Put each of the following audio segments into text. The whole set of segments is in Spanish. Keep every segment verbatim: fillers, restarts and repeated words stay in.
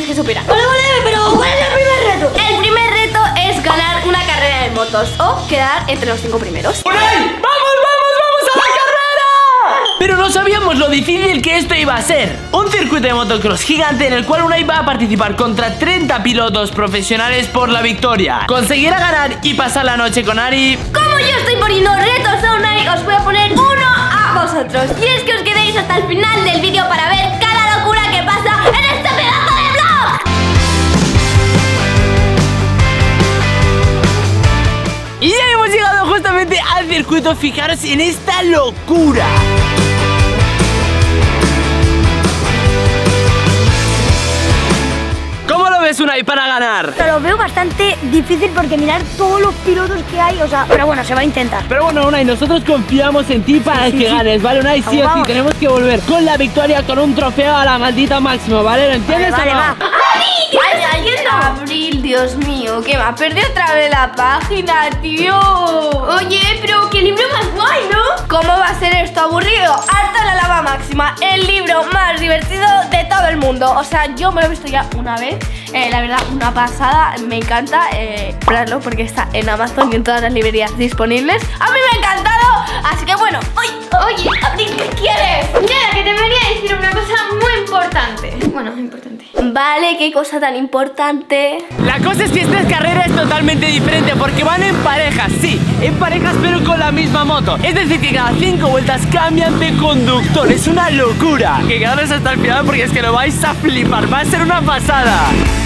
que superar. Vale, vale, pero ¿cuál es el primer reto? El primer reto es ganar una carrera de motos o quedar entre los cinco primeros. ¡Unai! ¡Vamos, vamos, vamos a la carrera! Pero no sabíamos lo difícil que esto iba a ser. Un circuito de motocross gigante en el cual Unai va a participar contra treinta pilotos profesionales por la victoria. Conseguirá ganar y pasar la noche con Ari. Como yo estoy poniendo retos a Unai, os voy a poner uno a vosotros. Y es que os quedéis hasta el final del vídeo para ver cada locura que pasa en este pedazo de vlog. Y ya hemos llegado justamente al circuito. Fijaros en esta locura. ¿Cómo lo ves, Unai, para ganar? Lo veo bastante difícil porque mirar todos los pilotos que hay, o sea, pero bueno, se va a intentar. Pero bueno, Unai, nosotros confiamos en ti para Sí, que sí, sí. ganes, ¿vale, Unai? Sí o sí, Vamos. tenemos que volver con la victoria, con un trofeo a la maldita máxima, ¿vale? ¿Lo entiendes Vale, o no? va. ¡Ay, qué estás haciendo! Abril, Dios mío, que me ha perdido otra vez la página, tío. Oye, pero qué libro más guay, ¿no? ¿Cómo va a ser esto aburrido? Harta la lava máxima, el libro más divertido de todo el mundo. O sea, yo me lo he visto ya una vez. Eh, la verdad, una pasada, me encanta eh, comprarlo porque está en Amazon y en todas las librerías disponibles. A mí me ha encantado, así que bueno. Oye, oye, Abril, ¿qué quieres? Nada, que te venía a decir una cosa muy importante. Bueno, importante. Vale, qué cosa tan importante. La cosa es que esta carrera es totalmente diferente porque van en parejas, sí, en parejas pero con la misma moto. Es decir, que cada cinco vueltas cambian de conductor. Es una locura. Que quedaros hasta el final porque es que lo vais a flipar. Va a ser una pasada.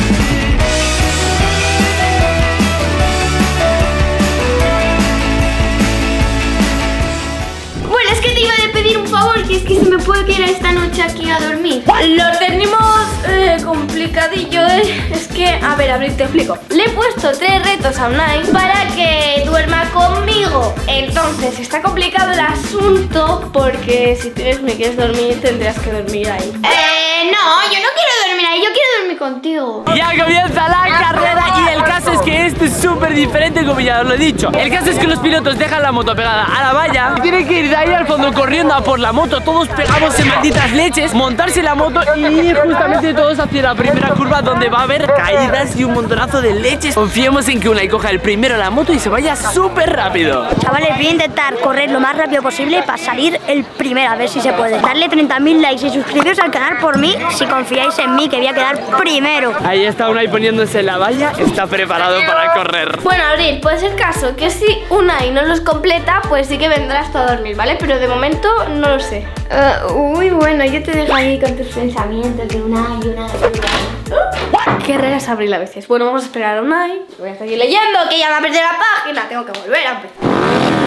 Bueno, es que te iba a pedir un favor, que es que se me puede quedar esta noche aquí a dormir. Lo tenemos eh, complicadillo, eh. Es que, a ver, Abril, te explico. Le he puesto tres retos a Unai para que duerma conmigo. Entonces, está complicado el asunto porque si tienes me quieres dormir, tendrías que dormir ahí. Eh, no, yo no quiero dormir ahí, yo quiero dormir contigo. Ya comienza la carrera y el caso es que esto es súper diferente, como ya os lo he dicho. El caso es que los pilotos dejan la moto pegada a la valla y tienen que ir de ahí al fondo corriendo a por la moto. Todos pegamos en malditas leches, montarse en la moto y ir justamente todos hacia la primera curva donde va a haber caídas y un montonazo de leches. Confiemos en que Unai coja el primero la moto y se vaya súper rápido. Chavales, voy a intentar correr lo más rápido posible para salir el primero, a ver si se puede. Darle treinta mil likes y suscribiros al canal por mí, si confiáis en mí, que voy a quedar primero. Ahí está Unai poniéndose en la valla, está preparado para correr. Bueno, Abril, puede ser caso que si Unai no los completa, pues sí que vendrás tú a dormir, ¿vale? Pero de momento no lo sé. Uh, uy, bueno, yo te dejo ahí con tus pensamientos de una y una y una. Qué rara es Abril a veces. Bueno, vamos a esperar a Unai. Voy a seguir leyendo, que ya me ha perdido la página. Tengo que volver a empezar.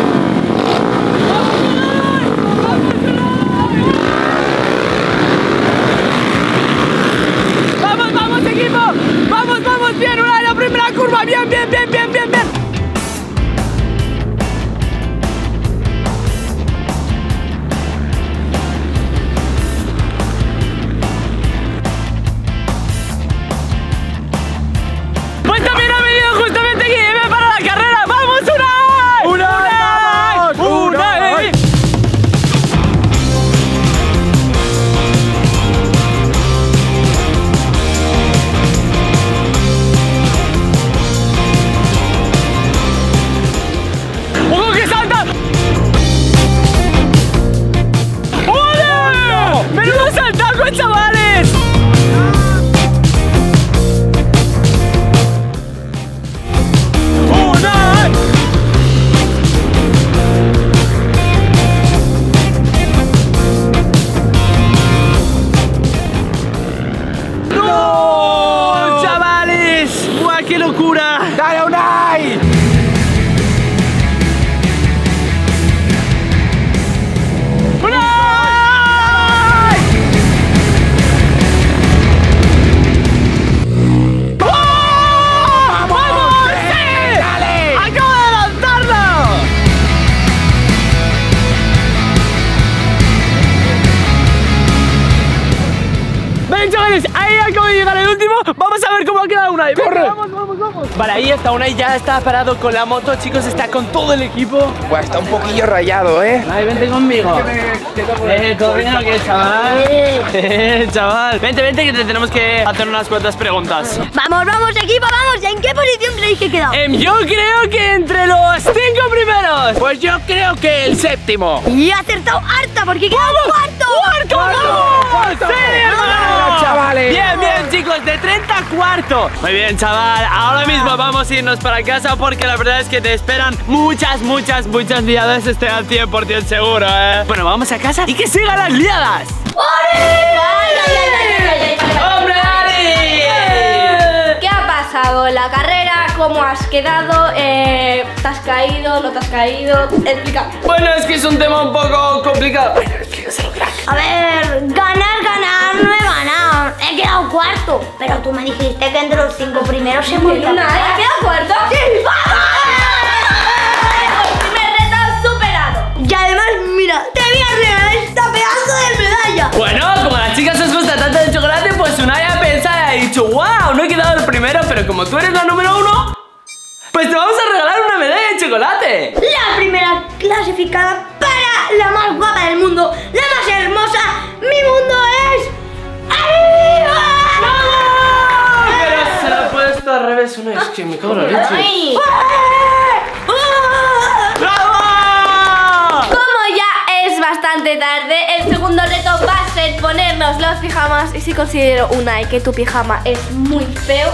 ¡Vamos, vamos, equipo! ¡Vamos, vamos! ¡Bien, Unai! ¡La primera curva! ¡Bien, bien, bien, bien, bien, bien! Pues también ha venido justamente Guillermo para la carrera. ¡Vamos, Unai! ¡Unai! ¡Unai! ¡Unai! ¡Ojo que salta! ¡Hola! ¡Menudo saltaco, chavales! ¡Unai! ¡No! ¡Chavales! ¡Buah, qué locura! ¡Dale, Unai! ¡Unai! ¡Oh! ¡Vamos! ¡Sí! ¡Dale! ¡Acabo de lanzarlo! Ven, chavales, ahí acabo de llegar el último. Vamos a ver cómo ha quedado Unai. ¡Corre! vamos, vamos, vamos. Vale, ahí está Unai, ya está parado con la moto, chicos, está con todo el equipo. Buah, está un poquillo rayado, ¿eh? Ay, vente conmigo. Eh, ¿todo bien o qué, chaval? Eh, chaval. Vente, vente, que te tenemos que hacer unas cuantas preguntas. Vamos, vamos, equipo, vamos. ¿En qué posición creéis que he quedado? Em, yo creo que entre los cinco primeros. Pues yo creo que el séptimo. Y he acertado harta porque he quedado cuarto. ¡Cuarto! ¡Vamos! ¡Sí, hermano! Chavales. Bien, bien, chicos, de treinta a cuarto. Muy bien, chaval. Ahora mismo vamos a irnos para casa porque la verdad es que te esperan muchas, muchas, muchas liadas. Estoy al cien por cien seguro, ¿eh? Bueno, vamos a casa y que sigan las liadas. ¡Hombre, Ari! ¿Qué ha pasado? ¿La carrera? ¿Cómo has quedado? Eh, ¿Te has caído? ¿No te has caído? Explica. Bueno, es que es un tema un poco complicado. Bueno, explícaselo, crack. A ver, ganar, ganar, no he ganado. He quedado cuarto. Pero tú me dijiste que entre los cinco primeros se podía. ¿Una? ¿Has quedado cuarto? ¡Sí! ¡Vamos! El primer reto superado. Y además, mira, te voy a regalar esta pedazo de medalla. Bueno, como a las chicas os gusta tanto el chocolate, pues Unai ha pensado y ha dicho, wow, no he quedado el primero, pero como tú eres la número uno, pues te vamos a regalar una medalla de chocolate. La primera clasificada para la más guapa del mundo, la más hermosa. Mi mundo es... ¡Arriba! Pero se la ha puesto al revés, Unai, es que me cago en la leche. Ay. ¡Bravo! Como ya es bastante tarde, el segundo reto va a ser ponernos los pijamas. Y si considero, Unai, que tu pijama es muy feo,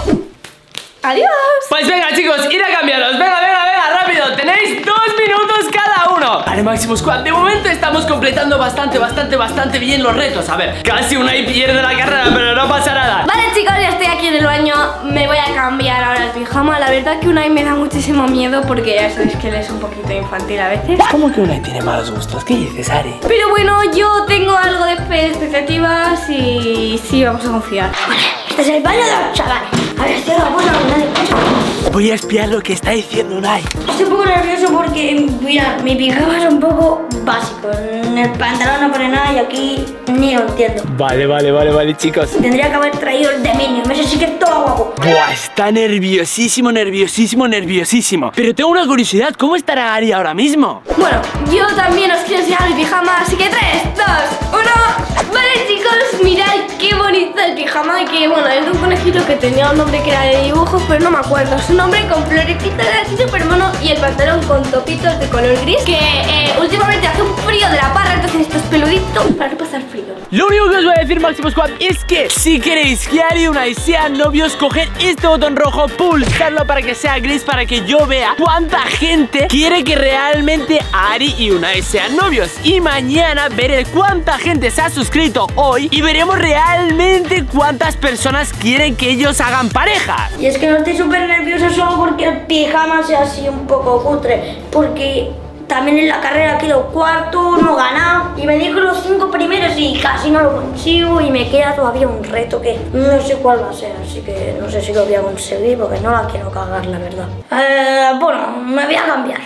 adiós. Pues venga, chicos, ir a cambiarlos. Venga, venga, venga, rápido. Tenéis dos minutos cada uno. Vale, Máximo Squad, de momento estamos completando bastante, bastante, bastante bien los retos. A ver, casi Unai pierde la carrera, pero no pasa nada. Vale, chicos, ya estoy aquí en el baño. Me voy a cambiar ahora el pijama. La verdad que Unai me da muchísimo miedo porque ya sabéis que él es un poquito infantil a veces. ¿Cómo que Unai tiene malos gustos? ¿Qué dices, Ari? Pero bueno, yo tengo algo de fe, de expectativas y sí, vamos a confiar. Este es el baño de los chavales. A ver, cierra la puerta, que nadie escucha. Voy a espiar lo que está diciendo Unai. Estoy un poco nervioso porque, mira, mi pijama es un poco básico. En el pantalón no pone nada y aquí ni lo entiendo. Vale, vale, vale, vale, chicos. Tendría que haber traído el de Minion. Ese sí que es todo guapo. Buah, está nerviosísimo, nerviosísimo, nerviosísimo. Pero tengo una curiosidad, ¿cómo estará Ari ahora mismo? Bueno, yo también os quiero enseñar mi pijama, así que tres, dos, uno. Vale, chicos, mirad qué bonito el pijama. Y que, bueno, es de un conejito que tenía un nombre que era de dibujos, pero no me acuerdo. Su nombre con florecitas, era así súper mono. Y el pantalón con topitos de color gris. Que eh, últimamente hace un frío de la parra, entonces esto es peludito para no pasar frío. Lo único que os voy a decir, Máximo Squad, es que si queréis que Ari y Unai sean novios, coged este botón rojo, pulsarlo para que sea gris, para que yo vea cuánta gente quiere que realmente Ari y Unai sean novios. Y mañana veré cuánta gente se ha suscrito hoy y veremos realmente cuántas personas quieren que ellos hagan pareja. Y es que no estoy súper nervioso solo porque el pijama sea así un poco cutre. Porque también en la carrera quedo cuarto, no he ganado. Y me dijo los cinco primeros y casi no lo consigo. Y me queda todavía un reto que no sé cuál va a ser. Así que no sé si lo voy a conseguir porque no la quiero cagar, la verdad. Eh, bueno, me voy a cambiar.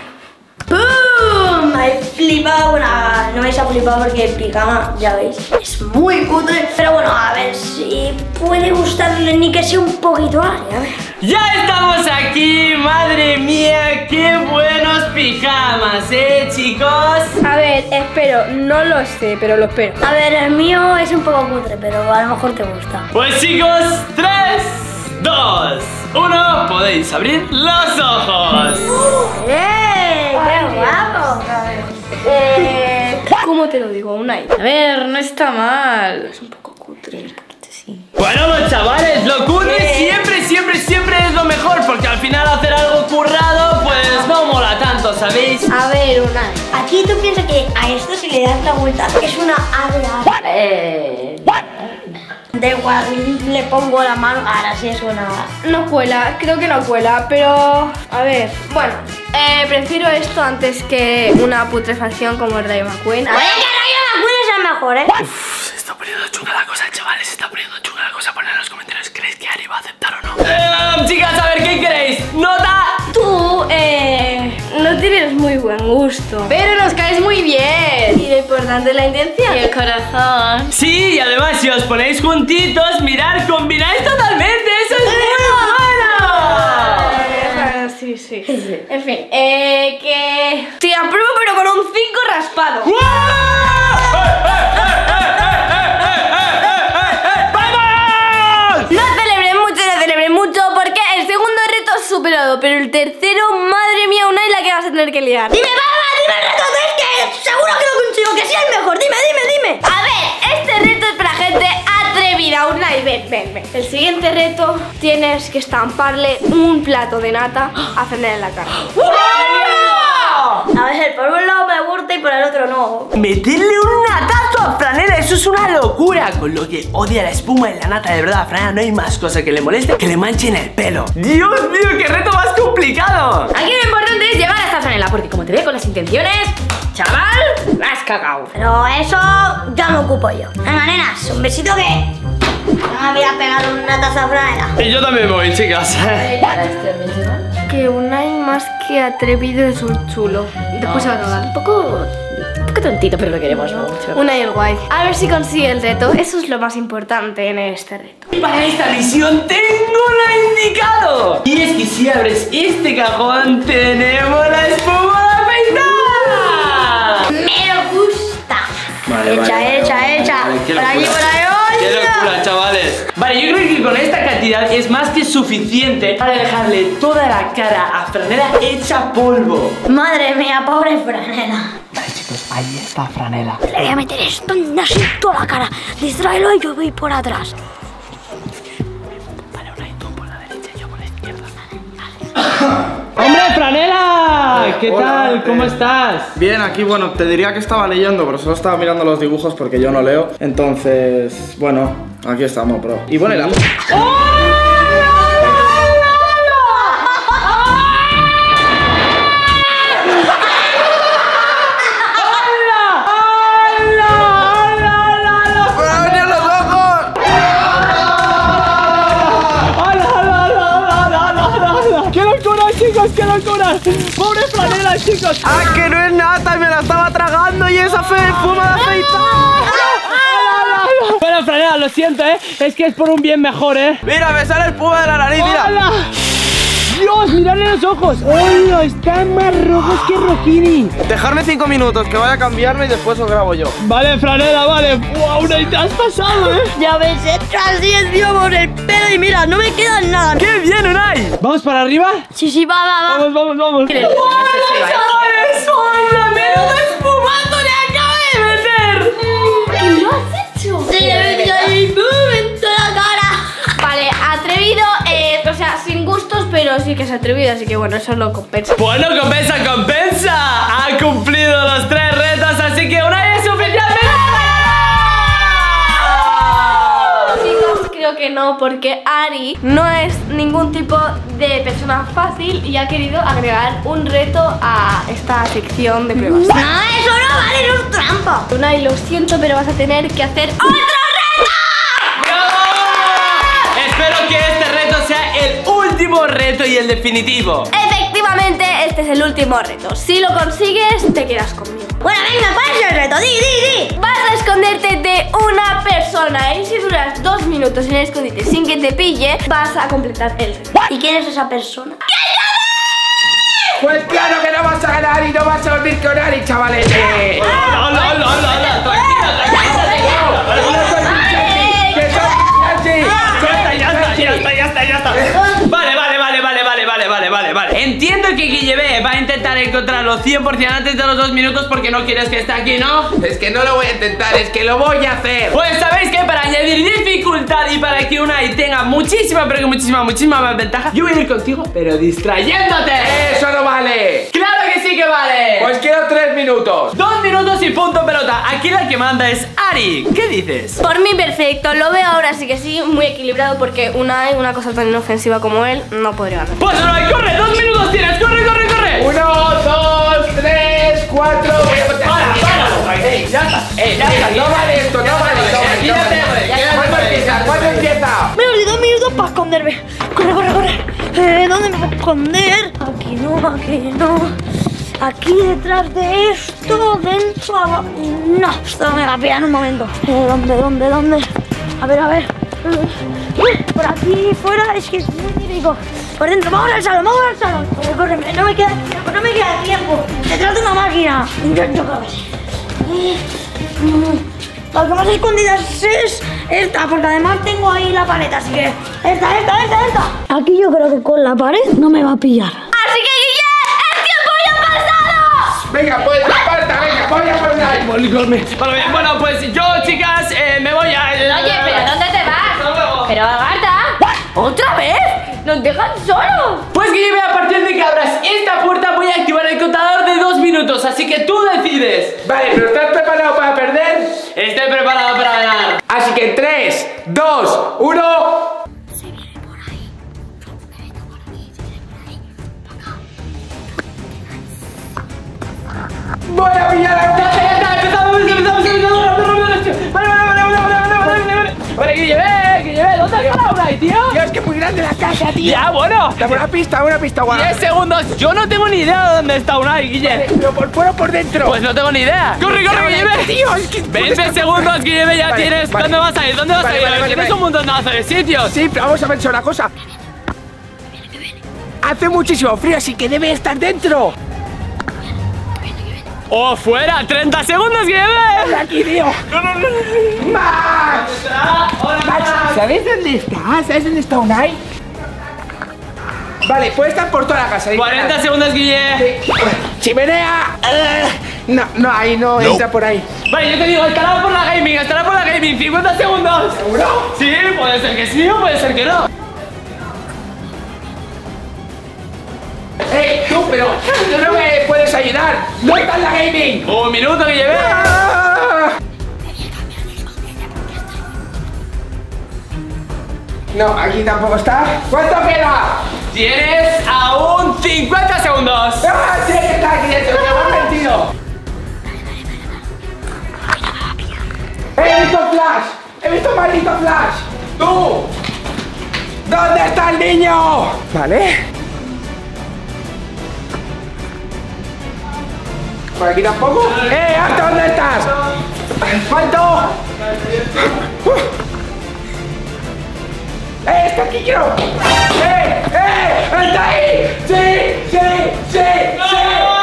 ¡Pum! Me he flipado. Bueno, no vais a flipar porque el pijama, ya veis, es muy cutre. Pero bueno, a ver si puede gustarle ni que sea un poquito a Ari, a ver. ¡Ya estamos aquí! ¡Madre mía! ¡Qué buenos pijamas, eh, chicos! A ver, espero, no lo sé, pero lo espero. A ver, el mío es un poco cutre, pero a lo mejor te gusta. Pues chicos, tres, dos, uno, podéis abrir los ojos. ¡Eh! ¡Qué guapo! Eh, ¿Cómo te lo digo, Unai? A ver, no está mal. Es un poco cutre, un poquito sí. Bueno, pues chavales, lo cutre siempre, siempre, siempre es lo mejor, porque al final hacer algo currado, pues no mola tanto, ¿sabéis? A ver, Unai. Aquí tú piensas que a esto si le das la vuelta es una ave. Eh... Da igual, le pongo la mano, ahora sí es una... No cuela, creo que no cuela, pero... A ver, bueno, eh, prefiero esto antes que una putrefacción como el Rayo McQueen. Oye, que Rayo McQueen es el mejor, ¿eh? Uf, se está poniendo chunga la cosa, chavales, se está poniendo chunga la cosa. Poned en los comentarios, ¿creéis que Ari va a aceptar o no? Eh, chicas, a ver, ¿qué queréis? ¡Nota! Tú, eh... no tienes muy buen gusto, Pero nos caes muy bien. y lo importante es la intención. Y el corazón. Sí, y además si os ponéis juntitos, mirad, combináis totalmente, eso es muy bueno. Sí. sí. En fin, eh, que... Te apruebo pero con un cinco raspado. ¡Vamos! No celebré mucho, no celebré mucho porque el segundo reto es superado, pero el tercero, madre mía, Unai, la que vas a tener que liar. Dime, mamá, dime el reto, es que seguro que lo consigo, que sea el mejor. Dime, dime, dime. A ver, este reto es para gente atrevida, Unai, ven, ven, ven. El siguiente reto tienes que estamparle un plato de nata a Fernela en la cara. A ver, por un lado me gusta y por el otro no. Meterle un natazo a Franela, eso es una locura. Con lo que odia la espuma y la nata, de verdad, a Franela no hay más cosa que le moleste que le manchen el pelo. Dios mío, qué reto más complicado. Aquí lo importante es llegar hasta Franela, porque como te veo con las intenciones, chaval, la has cagado. Pero eso ya me ocupo yo. Venga, nenas, un besito que... me voy a pegar una taza a Franela. Y yo también me voy, chicas. Que Unai más que atrevido es un chulo. Después se va a rodar. Un poco... un poco tontito, pero lo queremos mucho. Unai el guay. A ver si consigue el reto. Eso es lo más importante en este reto. Para esta misión tengo la indicado. Y es que si abres este cajón tenemos la espuma de afeitar. Me gusta. Vale, hecha, vale, hecha, vale, hecha. vale, qué Por aquí, locura. por ahí. ¡Qué locura, chavales! Vale, yo creo que con esta cantidad es más que suficiente para dejarle toda la cara a Franela hecha polvo. Madre mía, pobre Franela. Vale, chicos, ahí está Franela. Le voy a meter esto en así toda la cara. Distráelo y yo voy por atrás. Vale, Unai, tú por la derecha y yo por la izquierda. ¡Hombre, Franela! ¿Qué Hola, tal? eh, ¿Cómo estás? Bien, aquí, bueno, te diría que estaba leyendo, pero solo estaba mirando los dibujos porque yo no leo. Entonces, bueno, aquí estamos, bro. Y bueno, y la... chicos, qué locura. Pobre Franela, chicos. ¡Ah, que no es nata! Me la estaba tragando y esa fue espuma de afeitar. Bueno, Franela, lo siento, ¿eh? Es que es por un bien mejor, ¿eh? Mira, me sale espuma de la nariz, mira. ¡Hola! Dios, miradle los ojos. ¡Hola! Están más rojos que Rojini. Dejarme cinco minutos, que vaya a cambiarme y después os grabo yo. Vale, Franela, vale. ¡Wow! Unai, te has pasado, ¿eh? Ya ves, hecho así encima por el pelo y mira, no me queda nada. ¡Qué bien, Unai! ¿Vamos para arriba? Sí, sí, va, va, va. Vamos, vamos, vamos. ¡Hola, chavales! ¡Hola! ¡Menudo espumazo le acabo de meter! ¿Qué lo has hecho? Sí, me hecho ahí, ¡pum! En toda la cara. Vale, atrevido, eh, o sea, sin gustos, pero sí que es atrevido, así que bueno, eso lo compensa. Bueno, compensa, compensa. Ha cumplido los tres retos, así que Unai es oficialmente... Chicos, creo que no, porque Ari no es ningún tipo de persona fácil y ha querido agregar un reto a esta sección de pruebas. No, eso no vale, no es trampa. Unai, lo siento, pero vas a tener que hacer otro reto. Espero que este reto sea el último reto y el definitivo. Efectivamente, este es el último reto. Si lo consigues, te quedas conmigo. Bueno, venga, ¿cuál es el reto? Di, di, di. Vas a esconderte de una persona y si duras dos minutos en el escondite sin que te pille, vas a completar el reto. ¿Y quién es esa persona? Pues claro que no vas a ganar y no vas a dormir con Ari, chavales. Eh. ¡Hola, hola, hola, hola! ¡Tranquila, Que soy Nancy. ya está, ya está, ya está, ya está. Vale, vale, vale, vale, vale, vale, vale, vale, vale. Entiendo que Guillebe va a intentar encontrarlo cien por cien antes de los dos minutos porque no quieres que esté aquí, ¿no? Es que no lo voy a intentar, es que lo voy a hacer. Pues sabéis que para añadir dificultad y para que Unai tenga muchísima, pero que muchísima, muchísima más ventaja, yo voy a ir contigo, pero distrayéndote. Eso no vale. ¡Claro que sí que vale! Pues quiero tres minutos. Dos minutos y punto pelota. Aquí la que manda es Ari. ¿Qué dices? Por mí perfecto, lo veo ahora sí que sí, muy equilibrado porque Unai, una cosa tan inofensiva como él, no podría ganar. Pues Unai, corre, dos minutos tienes, corre, corre, corre. Uno, dos, tres, cuatro. Voy a contar. Para, para, Ey, ya está, ey, ya está. no vale esto, no vale. No vale, no vale. ¿Cuándo empieza? ¿Cuándo empieza? Menos de dos minutos para esconderme. Corre, corre, corre. Eh, ¿Dónde me puedo esconder? Aquí no, aquí no. Aquí detrás de esto, dentro, abajo. No, esto me va a pillar en un momento. Eh, ¿Dónde, dónde, dónde? A ver, a ver. Uh, por aquí fuera es que es muy típico. por dentro, vamos al salón, vamos al salón. Corre, corre, no me queda tiempo, no me queda tiempo. Detrás de una máquina. Intento correr. La que más escondidas es esta, porque además tengo ahí la pared, así que esta, esta, esta, esta. Aquí yo creo que con la pared no me va a pillar. Así que, Guille, ¡el tiempo ya ha pasado! Venga, pues aparta, venga, voy a poner. Vale, bueno, pues yo, chicas, eh, me voy a... Oye, ¿pero dónde te vas? Pero, Agatha, ¿otra vez? ¡Nos dejan solos! Pues que lleve a partir de que abras esta puerta voy a activar el contador de dos minutos, así que tú decides. Vale, pero ¿estás preparado para perder? Estoy preparado para ganar. Así que tres, dos, uno. Voy a pillar a... Ya está, ya está, empezamos, empezamos, empezamos, rápido, rápido, rápido. Vale, vale, vale, vale, vale, vale, vale, vale. Vale, que lleve, que lleve, ¿dónde has quedado por ahí, tío? Tío, es que es muy grande la casa, tío. Ya, bueno. Dame una pista, una pista, guau. diez segundos, yo no tengo ni idea de dónde está Unai, Guille. Pero por fuera o por dentro. Pues no tengo ni idea. Corre, corre, Guille. Tío, es que... veinte segundos, Guille, ya Vale, tienes. vale. ¿Dónde vas a ir? ¿Dónde vas Vale, a ir? vale, vale, Tienes vale. un montonazo de sitios. Sí, pero vamos a pensar una cosa. Hace muchísimo frío, así que debe estar dentro. ¡Oh, fuera! ¡treinta segundos, Guille! Aquí, tío. No, no, no, no. ¡Max! ¡Hola, Max, ¿sabes dónde está? ¿Sabes dónde está Unai? Vale, puede estar por toda la casa. cuarenta segundos, Guille. Sí. ¡Chimenea! Eh, No, no, ahí no, entra por ahí. Vale, yo te digo, estará por la gaming, estará por la gaming. cincuenta segundos. ¿Seguro? Sí, puede ser que sí o puede ser que no. ¡Ey, tú, pero tú no me puedes ayudar! ¡No está en la gaming! Un minuto, Guille. ¡Ah! No, aquí tampoco está. ¿Cuánto queda? Tienes aún cincuenta segundos. ¡Ah! Tiene que estar aquí dentro, que me han mentido. ¡He visto flash! ¡He visto maldito flash! ¡Tú! ¿Dónde está el niño? Vale. ¿Por aquí tampoco? ¡Eh, Arto, ¿dónde estás? ¿Cuánto? ¡Eh, está aquí, quiero! ¡Eh, eh! ¡Está ahí! ¡Sí, sí, sí, sí,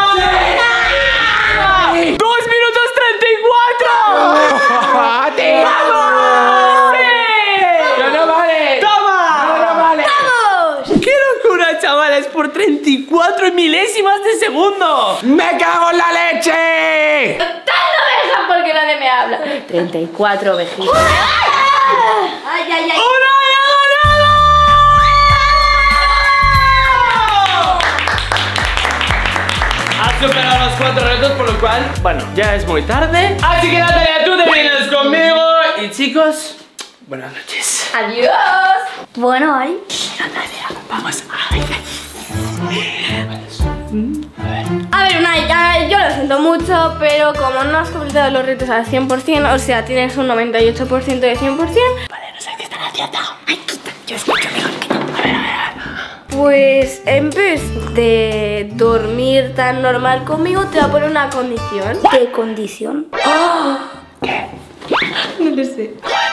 sí! ¡dos minutos treinta y cuatro! ¡Ah, tío! ¡Vamos! ¡Sí! ¡No, no vale! ¡Toma! ¡No, no vale! ¡Qué locura, chavales! Por treinta y cuatro milésimas de segundo. ¡Me cago en la leche! ¡Tal oveja porque nadie me habla! treinta y cuatro ovejitas. ¡Ay, ay, ay! ¡Unai ha ganado! Has superado los cuatro retos, por lo cual, bueno, ya es muy tarde. Así que Natalia, tú te vienes conmigo. Y chicos, buenas noches. ¡Adiós! Bueno, ahí. Vamos a ir. A ver, Unai, ya- yo lo siento mucho, pero como no has completado los retos al cien por cien, o sea, tienes un noventa y ocho por ciento de cien por cien. Vale, no sé qué están haciendo. Ay, quita, yo escucho mejor, quita. A ver, a ver, a ver. Pues en vez de dormir tan normal conmigo, te voy a poner una condición. ¿Qué condición? No lo sé.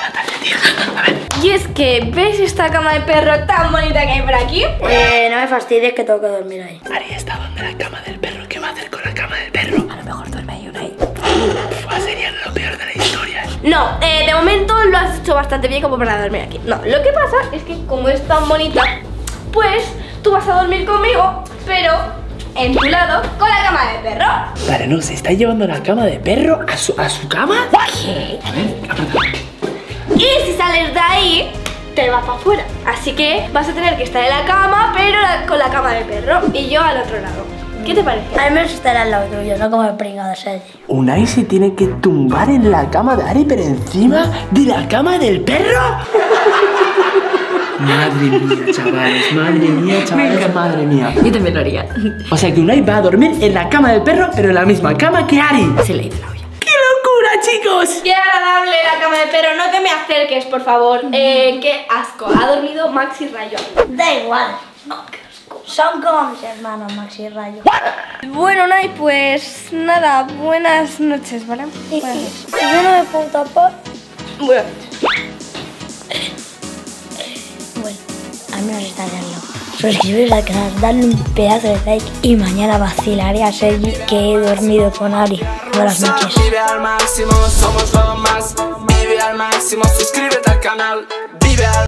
Y es que, ¿ves esta cama de perro tan bonita que hay por aquí? Eh, no me fastidies que tengo que dormir ahí. Ari está donde la cama del perro. ¿Qué va a hacer con la cama del perro? A lo mejor duerme ahí Unai. Sería lo peor de la historia. No, eh, de momento lo has hecho bastante bien como para dormir aquí. No, lo que pasa es que como es tan bonita, pues tú vas a dormir conmigo, pero en tu lado con la cama del perro. Vale, no, ¿se está llevando la cama de perro a su, a su cama? ¿Qué? A ver, apretad. Y si sales de ahí, te vas para afuera. Así que vas a tener que estar en la cama, pero la- con la cama del perro. Y yo al otro lado. ¿Qué te parece? Al menos estará al lado tuyo, no como el pringado de Sergi. Unai se tiene que tumbar en la cama de Ari, pero encima de la cama del perro. Madre mía, chavales, madre mía, chavales, madre mía. Yo también lo haría. O sea que Unai va a dormir en la cama del perro, pero en la misma cama que Ari. Se le hizo la olla. ¡Qué locura, chicos! Qué agradable la cama del perro. No te me acerques, por favor. Eh, qué asco. Ha dormido Max y Rayo. Da igual. No, qué asco. Son como mis hermanos, Max y Rayo. Bueno, Nay, pues nada, buenas noches, ¿vale? Y, Buenas y- noches. y yo no me puedo tapar. Buenas noches. Bueno, al menos estaré al lado. suscribiros al canal, darle un pedazo de like y mañana vacilaré a Sergi que he dormido con Ari. Buenas noches. Vive al máximo, somos lo más. Vive al máximo, suscríbete al canal. Vive al